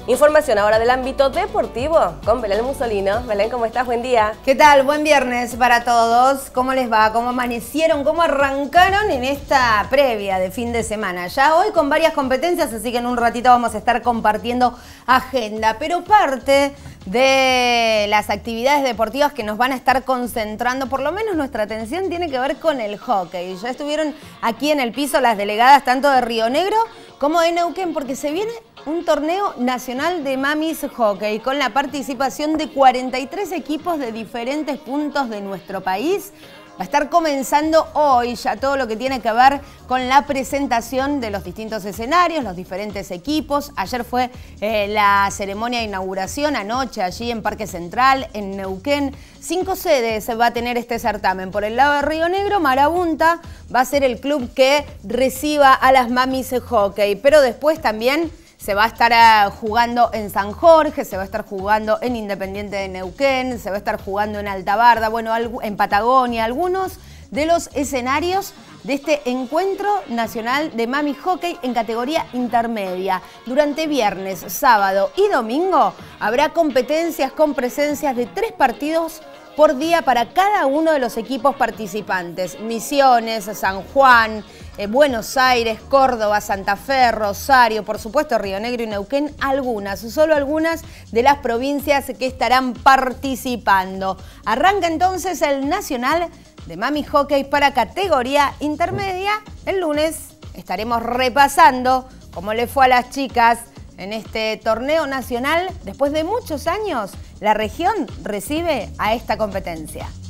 Información ahora del ámbito deportivo con Belén Musolino. Belén, ¿cómo estás? Buen día. ¿Qué tal? Buen viernes para todos. ¿Cómo les va? ¿Cómo amanecieron? ¿Cómo arrancaron en esta previa de fin de semana? Ya hoy con varias competencias, así que en un ratito vamos a estar compartiendo agenda. Pero parte de las actividades deportivas que nos van a estar concentrando, por lo menos nuestra atención, tiene que ver con el hockey. Ya estuvieron aquí en el piso las delegadas tanto de Río Negro como de Neuquén, porque se viene un torneo nacional de mamis hockey con la participación de 43 equipos de diferentes puntos de nuestro país. Va a estar comenzando hoy ya todo lo que tiene que ver con la presentación de los distintos escenarios, los diferentes equipos. Ayer fue la ceremonia de inauguración, anoche allí en Parque Central, en Neuquén. 5 sedes va a tener este certamen. Por el lado de Río Negro, Marabunta va a ser el club que reciba a las mamis hockey, pero después también se va a estar jugando en San Jorge, se va a estar jugando en Independiente de Neuquén, se va a estar jugando en Altabarda, bueno, en Patagonia, algunos de los escenarios de este encuentro nacional de mami hockey en categoría intermedia. Durante viernes, sábado y domingo habrá competencias con presencias de 3 partidos por día para cada uno de los equipos participantes. Misiones, San Juan, Buenos Aires, Córdoba, Santa Fe, Rosario, por supuesto Río Negro y Neuquén, solo algunas de las provincias que estarán participando. Arranca entonces el Nacional de Mami Hockey para categoría intermedia. El lunes estaremos repasando cómo le fue a las chicas en este torneo nacional. Después de muchos años, la región recibe a esta competencia.